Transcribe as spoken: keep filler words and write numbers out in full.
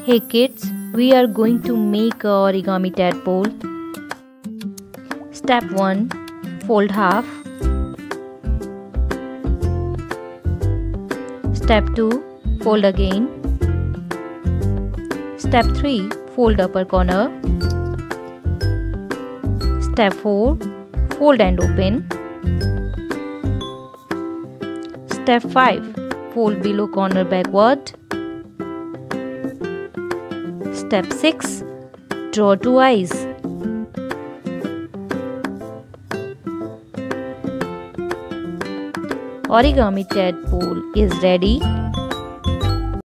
Hey kids, we are going to make a origami tadpole. Step one. Fold half. Step two. Fold again. Step three. Fold upper corner. Step four. Fold and open. Step five. Fold below corner backward. Step six. Draw two eyes. Origami tadpole is ready.